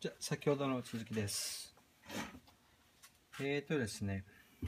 じゃあ先ほどの続きです。ですね、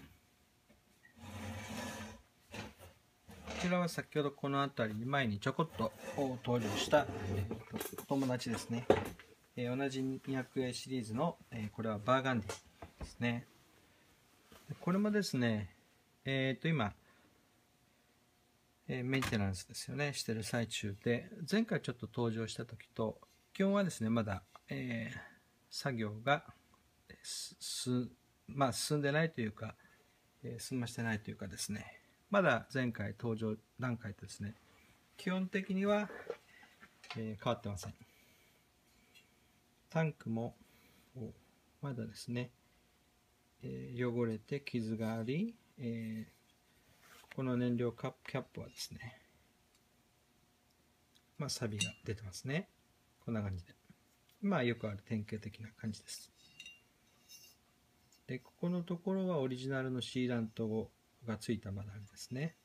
こちらは先ほどこの辺りに前にちょこっと登場した、お友達ですね。同じ 200A シリーズの、これはバーガンディですね。これもですね、今、メンテナンスですよね、してる最中で、前回ちょっと登場した時と、基本はですね、まだ、作業が進んでないというか、済ましてないというかですね、まだ前回登場段階とですね、基本的には、変わってません。タンクもまだですね、汚れて傷があり、この燃料キャップはですね、錆が出てますね。こんな感じで。よくある典型的な感じです。で、ここのところはオリジナルのシーラントがついたまだですね。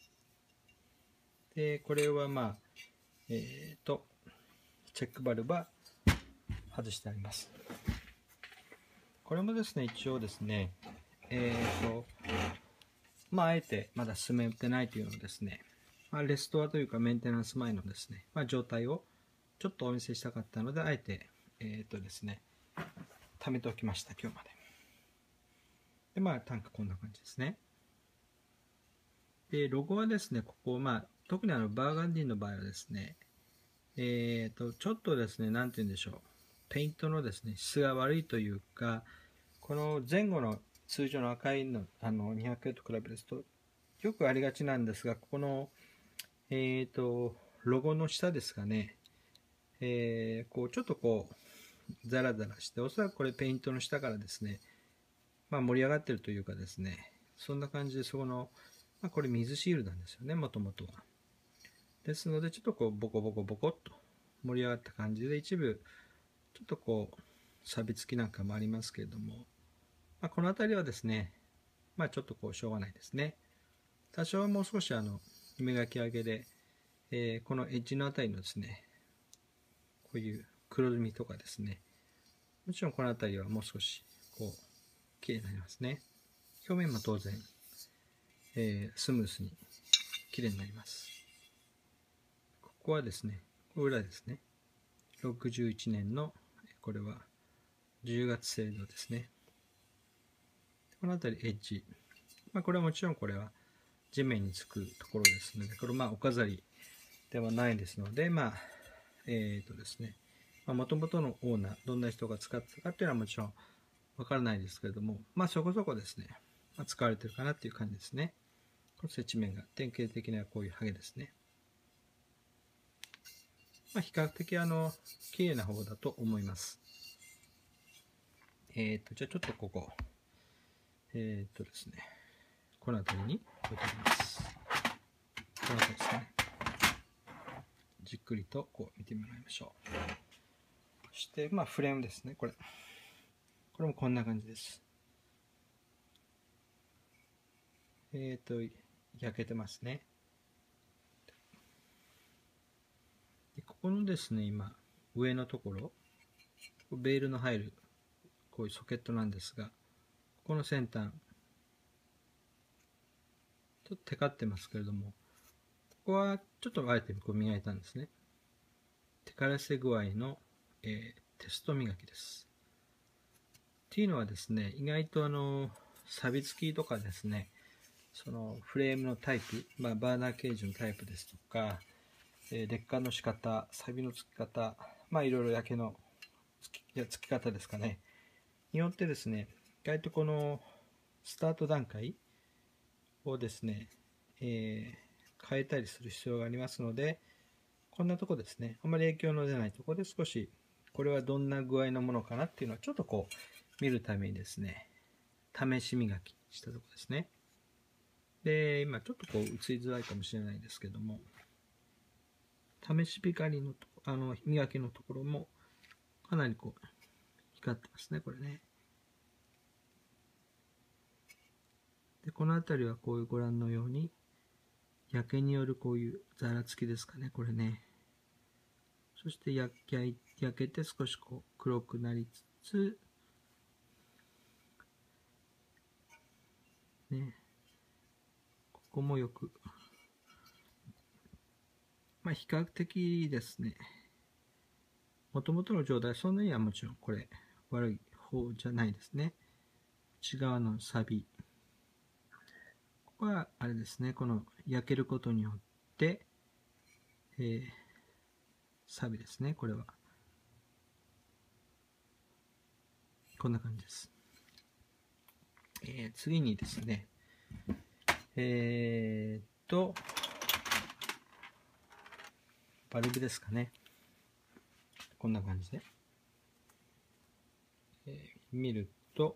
で、これはチェックバルブは外してあります。これもですね、一応ですね、あえてまだ進めてないというのをですね、レストアというかメンテナンス前のですね、状態をちょっとお見せしたかったので、あえて、ですね、貯めておきました、今日まで。で、タンクこんな感じですね。で、ロゴはですね、ここ、特にバーガンディの場合はですね、ちょっとですね、なんて言うんでしょう、ペイントのですね、質が悪いというか、この前後の通常の赤いの、200と比べると、よくありがちなんですが、ここの、ロゴの下ですかね、ちょっとザラザラして、おそらくこれペイントの下からですね、盛り上がってるというかですね、そんな感じで、そこの、これ水シールなんですよね、もともとは。ですので、ちょっとボコボコボコっと盛り上がった感じで、一部、ちょっと錆びつきなんかもありますけれども、この辺りはですね、ちょっとしょうがないですね。多少もう少し磨き上げで、このエッジのあたりのですね、こういう黒ずみとかですね、もちろんこの辺りはもう少し綺麗になりますね。表面も当然、スムースに綺麗になります。ここはですね、これ裏ですね。61年の、これは10月製造ですね。この辺りエッジ。これはもちろんこれは地面につくところですので、これお飾りではないですので、ですね、もともとのオーナー、どんな人が使ってたかっていうのはもちろんわからないですけれども、そこそこですね、使われてるかなっていう感じですね。この接地面が典型的なこういうハゲですね。比較的綺麗な方だと思います。じゃあちょっとここ、ですね、この辺りに置いておきます。この辺りですね。じっくりと見てもらいましょう。そして、フレームですね、これもこんな感じです。焼けてますね。でここのですね、今、上のところ、ベールの入る、こういうソケットなんですが、ここの先端、ちょっとテカってますけれども、ここはちょっとあえて磨いたんですね。テカらせ具合の、テスト磨きです。っていうのはですね、意外と錆びつきとかですね、そのフレームのタイプ、バーナーケージのタイプですとか、劣化の仕方、錆びのつき方、いろいろ焼けのつき方ですかね、によってですね、意外とこのスタート段階をですね、変えたりする必要がありますので、こんなとこですね、あまり影響の出ないところで少し、これはどんな具合のものかなっていうのをちょっと見るためにですね、試し磨きしたところですね。で、今ちょっと映りづらいかもしれないですけども、試し光の磨きのところもかなり光ってますね、これね。で、この辺りはこういうご覧のように、焼けによるこういうざらつきですかね、これね。そして焼けて少し黒くなりつつ、ね、ここもよく、比較的ですね、もともとの状態、そんなにはもちろんこれ悪い方じゃないですね。内側のサビ。ここはあれですね、この焼けることによって、サビですね、これは。こんな感じです。次にですね、バルブですかね。こんな感じで。見ると、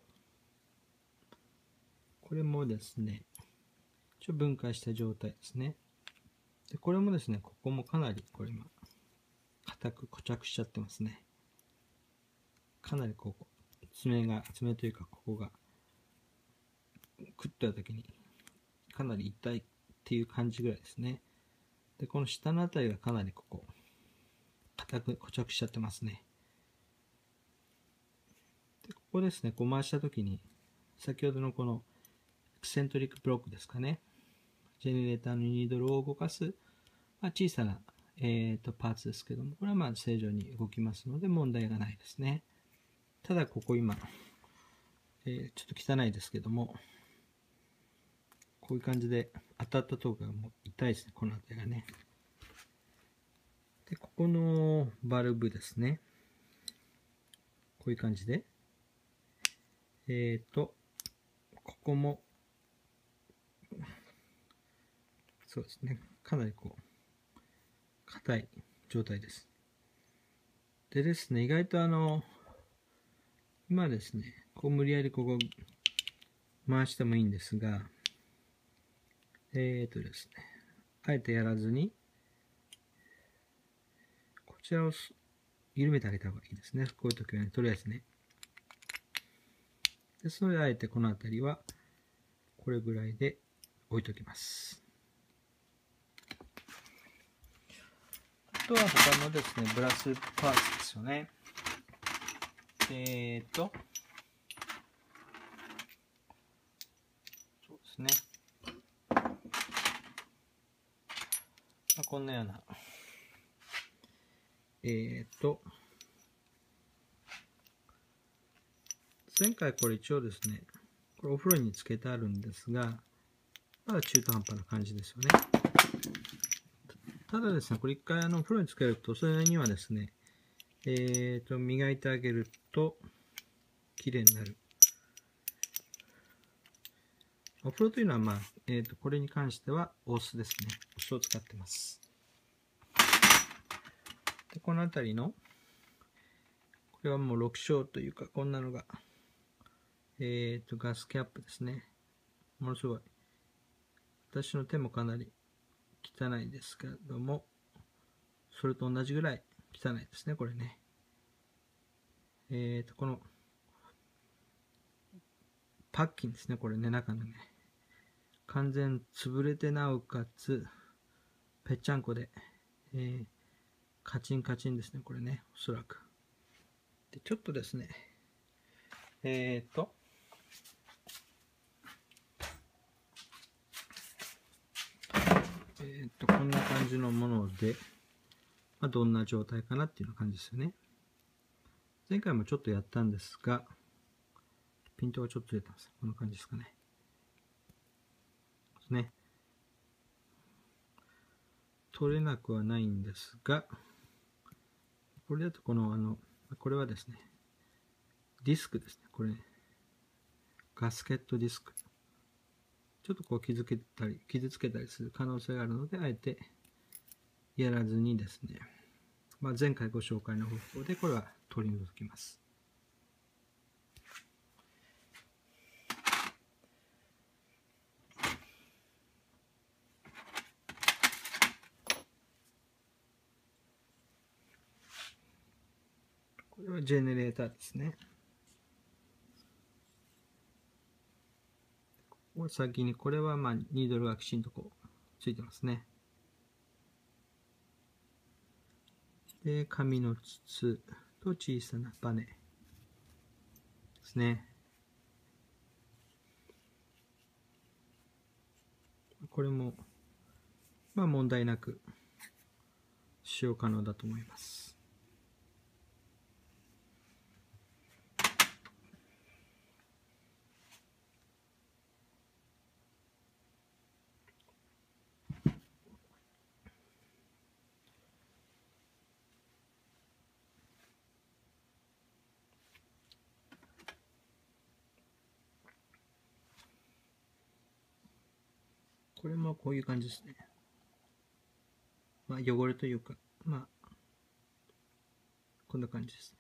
これもですね、一応分解した状態ですね。で、これもですね、ここもかなり、これ今、硬く固着しちゃってますね。かなりここ、爪というか、ここが、食った時に、かなり痛いっていう感じぐらいですね。で、この下のあたりがかなりここ、硬く固着しちゃってますね。で、ここですね、こう回した時に、先ほどのこの、エクセントリックブロックですかね。ジェネレーターのニードルを動かす、小さな、パーツですけども、これは正常に動きますので問題がないですね。ただここ今、ちょっと汚いですけども、こういう感じで当たったところがもう痛いですね、この辺りがね。で、ここのバルブですね。こういう感じで。ここも、そうですね、かなりこう、硬い状態です。でですね、意外と今ですね、こう無理やりここ回してもいいんですが、ですね、あえてやらずに、こちらを緩めてあげた方がいいですね。こういう時はね、とりあえずね。ですので、あえてこの辺りは、これぐらいで置いときます。あとは他のですね、ブラスパーツですよね。そうですね。こんなような、前回これ一応ですね、これお風呂につけてあるんですが、まだ中途半端な感じですよね。ただですね、これ一回お風呂につけると、それにはですね、磨いてあげると、綺麗になる。お風呂というのは、これに関してはお酢ですね。お酢を使ってます。で、この辺りの、これはもう6升というか、こんなのが、ガスキャップですね。ものすごい。私の手もかなり汚いですけれども、それと同じぐらい汚いですね、これね。この、パッキンですね、これね、中のね。完全潰れてなおかつ、ぺっちゃんこで、カチンカチンですね、これね、おそらく。で、ちょっとですね、こんな感じのもので、どんな状態かなっていう感じですよね。前回もちょっとやったんですが、ピントがちょっと出てます。こんな感じですかね。ですね。取れなくはないんですが、これだとこれはですね、ディスクですね。これ、ガスケットディスク。ちょっとこう傷つけたりする可能性があるので、あえてやらずにですね、前回ご紹介の方法でこれは取り除きます。これはジェネレーターですね。先にこれはニードルがきちんとこうついてますね。で、紙の筒と小さなバネですね。これもまあ問題なく使用可能だと思います。これもこういう感じですね。まあ汚れというか、まあこんな感じですね。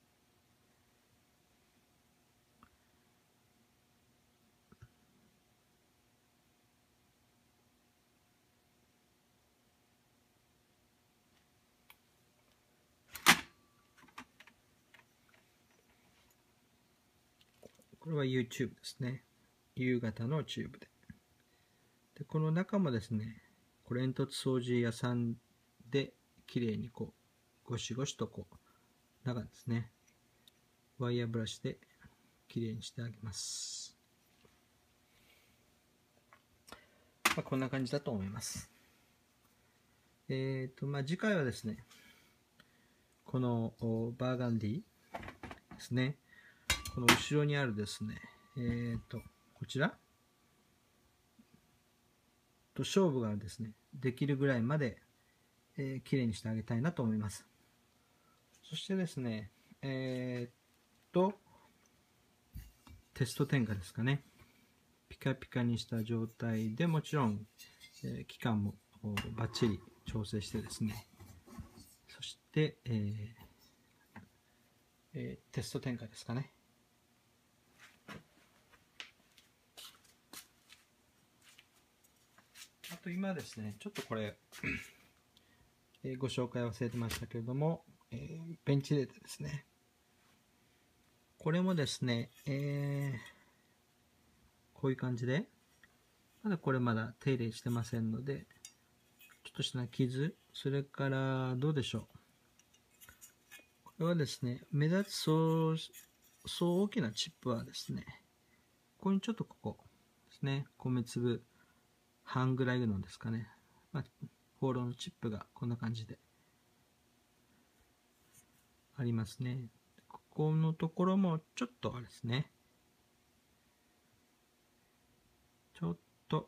これは YouTube ですね。夕方のチューブで。で、この中もですね、これ煙突掃除屋さんで綺麗にこう、ゴシゴシとこう、中ですね、ワイヤーブラシで綺麗にしてあげます。まあ、こんな感じだと思います。まあ、次回はですね、このバーガンディですね、この後ろにあるですね、こちらと勝負がですね、できるぐらいまで、綺麗にしてあげたいなと思います。そしてですね、テスト点火ですかね。ピカピカにした状態でもちろん、期間もバッチリ調整してですね、そして、テスト点火ですかね。あと今ですね、ちょっとこれ、ご紹介忘れてましたけれども、ベンチレーターですね。これもですね、こういう感じで、まだこれまだ手入れしてませんので、ちょっとした傷、それからどうでしょう。これはですね、目立つそう大きなチップはですね、ここにちょっとここですね、米粒半ぐらいのですかね、まあ、ホロのチップがこんな感じでありますね。ここのところもちょっとあれですね、ちょっと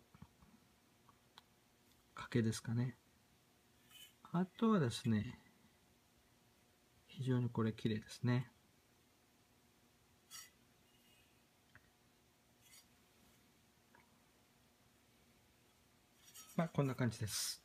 欠けですかね。あとはですね、非常にこれ綺麗ですね。まあこんな感じです。